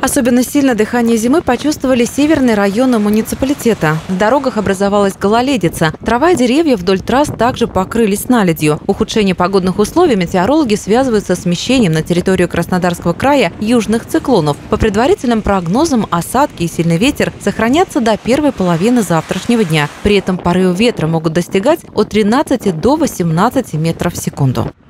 Особенно сильно дыхание зимы почувствовали северные районы муниципалитета. На дорогах образовалась гололедица. Трава и деревья вдоль трасс также покрылись наледью. Ухудшение погодных условий метеорологи связывают со смещением на территорию Краснодарского края южных циклонов. По предварительным прогнозам, осадки и сильный ветер сохранятся до первой половины завтрашнего дня. При этом порывы ветра могут достигать от 13 до 18 метров в секунду.